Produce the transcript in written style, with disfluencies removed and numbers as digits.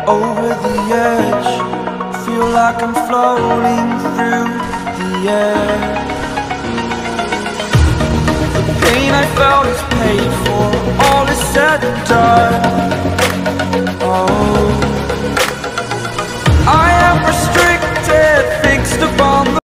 over the edge. Feel like I'm floating through the air. The pain I felt is paid for, all is said and done.